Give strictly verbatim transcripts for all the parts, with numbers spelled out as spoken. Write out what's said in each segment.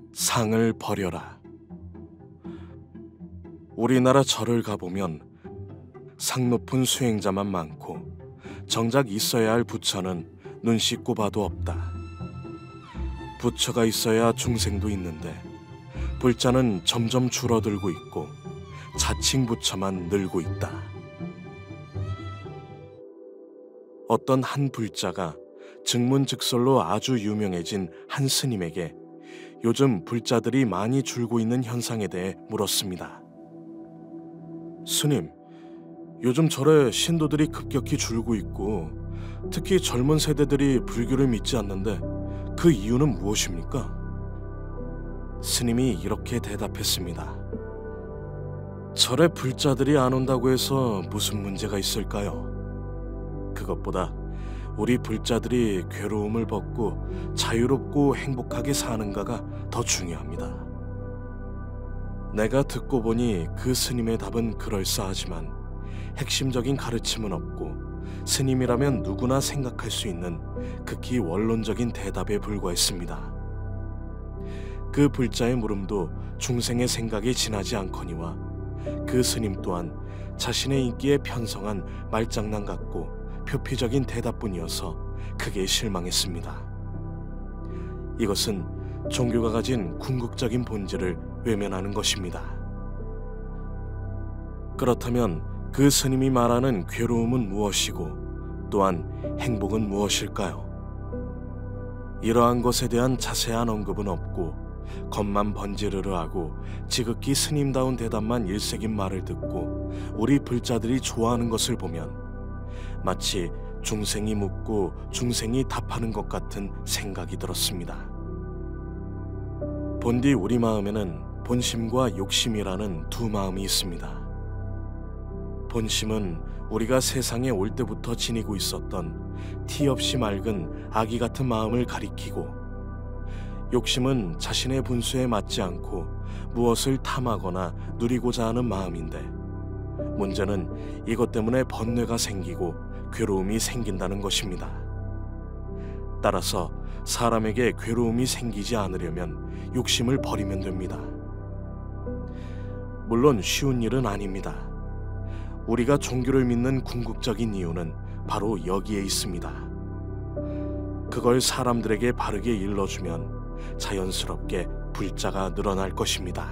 상을 버려라. 우리나라 절을 가보면 상 높은 수행자만 많고 정작 있어야 할 부처는 눈 씻고 봐도 없다. 부처가 있어야 중생도 있는데 불자는 점점 줄어들고 있고 자칭 부처만 늘고 있다. 어떤 한 불자가 증문즉설로 아주 유명해진 한 스님에게 요즘 불자들이 많이 줄고 있는 현상에 대해 물었습니다. 스님, 요즘 절에 신도들이 급격히 줄고 있고 특히 젊은 세대들이 불교를 믿지 않는데 그 이유는 무엇입니까? 스님이 이렇게 대답했습니다. 절에 불자들이 안 온다고 해서 무슨 문제가 있을까요? 그것보다 우리 불자들이 괴로움을 벗고 자유롭고 행복하게 사는가가 더 중요합니다. 내가 듣고 보니 그 스님의 답은 그럴싸하지만 핵심적인 가르침은 없고 스님이라면 누구나 생각할 수 있는 극히 원론적인 대답에 불과했습니다. 그 불자의 물음도 중생의 생각이 지나지 않거니와 그 스님 또한 자신의 인기에 편성한 말장난 같고 표피적인 대답뿐이어서 크게 실망했습니다. 이것은 종교가 가진 궁극적인 본질을 외면하는 것입니다. 그렇다면 그 스님이 말하는 괴로움은 무엇이고 또한 행복은 무엇일까요? 이러한 것에 대한 자세한 언급은 없고 겉만 번지르르 하고 지극히 스님다운 대답만 일색인 말을 듣고 우리 불자들이 좋아하는 것을 보면 마치 중생이 묻고 중생이 답하는 것 같은 생각이 들었습니다. 본디 우리 마음에는 본심과 욕심이라는 두 마음이 있습니다. 본심은 우리가 세상에 올 때부터 지니고 있었던 티 없이 맑은 아기 같은 마음을 가리키고, 욕심은 자신의 분수에 맞지 않고 무엇을 탐하거나 누리고자 하는 마음인데, 문제는 이것 때문에 번뇌가 생기고 괴로움이 생긴다는 것입니다. 따라서 사람에게 괴로움이 생기지 않으려면 욕심을 버리면 됩니다. 물론 쉬운 일은 아닙니다. 우리가 종교를 믿는 궁극적인 이유는 바로 여기에 있습니다. 그걸 사람들에게 바르게 일러주면 자연스럽게 불자가 늘어날 것입니다.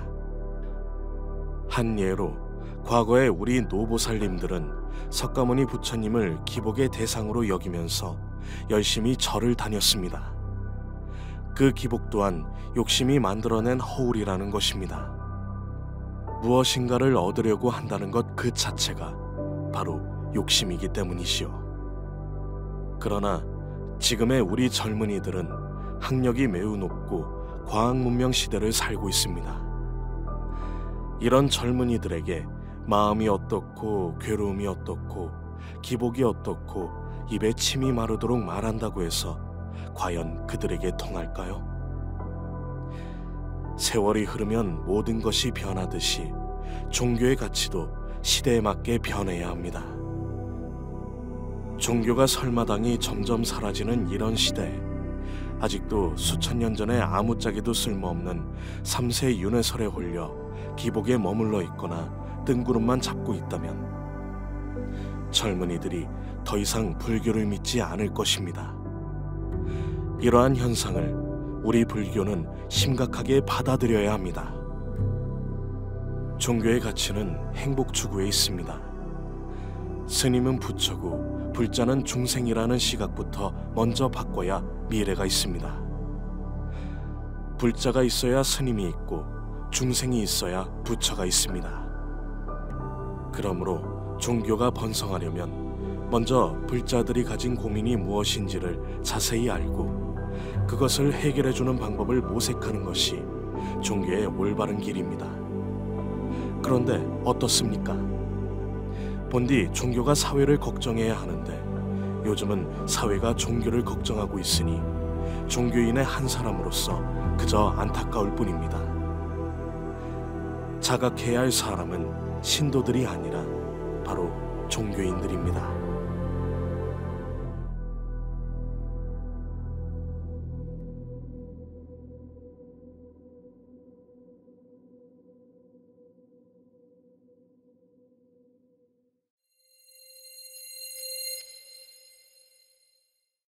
한 예로 과거에 우리 노보살님들은 석가모니 부처님을 기복의 대상으로 여기면서 열심히 절을 다녔습니다. 그 기복 또한 욕심이 만들어낸 허울이라는 것입니다. 무엇인가를 얻으려고 한다는 것 그 자체가 바로 욕심이기 때문이시오. 그러나 지금의 우리 젊은이들은 학력이 매우 높고 과학문명 시대를 살고 있습니다. 이런 젊은이들에게 마음이 어떻고 괴로움이 어떻고 기복이 어떻고 입에 침이 마르도록 말한다고 해서 과연 그들에게 통할까요? 세월이 흐르면 모든 것이 변하듯이 종교의 가치도 시대에 맞게 변해야 합니다. 종교가 설마당이 점점 사라지는 이런 시대에 아직도 수천 년 전에 아무짝에도 쓸모없는 삼세 윤회설에 홀려 기복에 머물러 있거나 뜬구름만 잡고 있다면 젊은이들이 더 이상 불교를 믿지 않을 것입니다. 이러한 현상을 우리 불교는 심각하게 받아들여야 합니다. 종교의 가치는 행복 추구에 있습니다. 스님은 부처고 불자는 중생이라는 시각부터 먼저 바꿔야 미래가 있습니다. 불자가 있어야 스님이 있고 중생이 있어야 부처가 있습니다. 그러므로 종교가 번성하려면 먼저 불자들이 가진 고민이 무엇인지를 자세히 알고 그것을 해결해주는 방법을 모색하는 것이 종교의 올바른 길입니다. 그런데 어떻습니까? 본디 종교가 사회를 걱정해야 하는데 요즘은 사회가 종교를 걱정하고 있으니 종교인의 한 사람으로서 그저 안타까울 뿐입니다. 자각해야 할 사람은 신도들이 아니라 바로 종교인들입니다.